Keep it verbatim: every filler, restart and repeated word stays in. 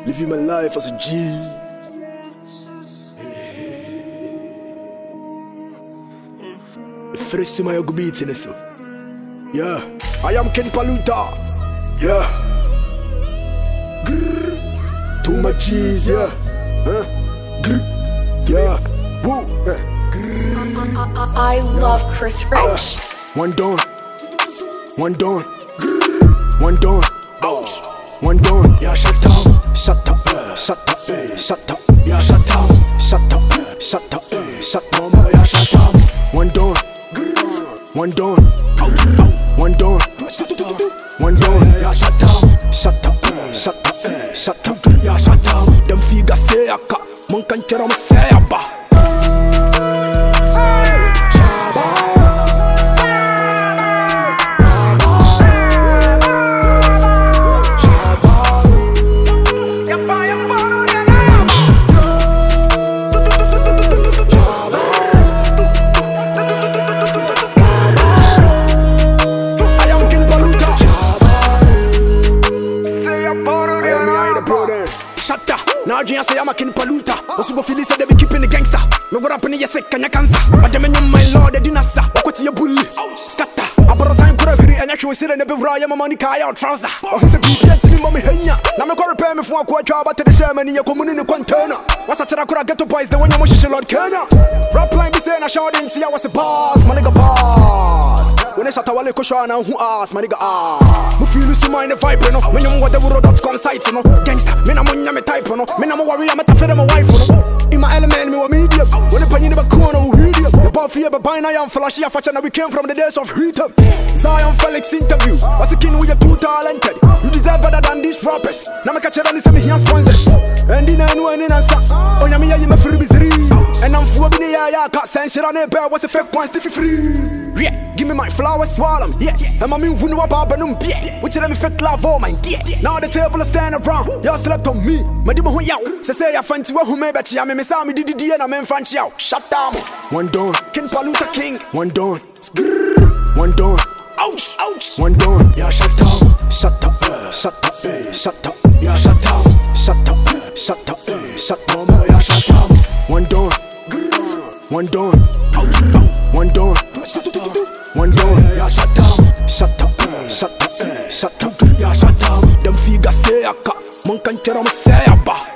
Living my life as a G. Fresh to my beats in this. Yeah, I am Ken Paluta. Yeah, grrr. Too much G's, yeah. Huh? Grrr. Yeah, woo. Yeah. I love Chris Rich. Uh, one dawn, one dawn, one dawn, one dawn. Yeah, shut up, shut up, shut up, shut up. Yeah, shut up, shut up, shut up, shut up. Yeah, shut up. One dawn, one dawn, one dawn, one dawn. Yeah, shut up, shut up, shut up, shut up. Yeah, shut up. Them figures say I got, man can't tell me say I ba. Now I say I'm a Ken Paluta. Also go feel it, they be keeping the gangster. Me what happen yes can you cancer. But them in my lord, they do not stop. What your bully? Scatter. I brought a sign could agree and actually sit in the bivra, my money car out trouser. Oh, he's a P P T mommy henya. Now me go repair me for a quite job at the ceremony, you come in the container. What's a chara could get to boys the one you mush Lord Kenya. Rap line be saying I shot didn't see I was the boss, my nigga boss. When I shot a wale kushana who asked, my nigga ah. Me feel you mind the vibe, no. When you want the world dot com site, no. Gangsta, me na munya me type, no. Me na mo worry, I'm a tough my wife, no. In my element, me wa medium. When the penny never corner, we read you. The ball fear, but by now I'm flashy, I fashion, we came from the days of heat up. Zion Felix interview. What's a king with you too talented? You deserve better than these rappers. Now me catch it and it's me hands pointless. And in and when in answer. Oh, yeah, me, yeah, you my free misery. And I'm full of the yeah, yeah, can't send shit on it, bear. What's a fake one, stiffy free? Yeah, give me my flowers, swallow them. Yeah, and my mean, who know about Banum, yeah. Which let me fake love, oh, my yeah. Now the table is stand around. Y'all slept on me. My demon, who y'all. Say, say, I fancy who may bet you. I'm a Sammy, D D, and I'm in French, y'all. Shut down. One dawn, Ken Paluta King. One dawn, one dawn. Ouch, ouch. One dawn, yeah, shut up, shut up, shut up, shut up, yeah, shut up, shut up, shut up, shut up, yeah, shut up. One dawn, one dawn, one dawn, one dawn, yeah, shut up, shut up, shut up, shut up, yeah, shut up. Them figures say I got, man can't tell me say I ba.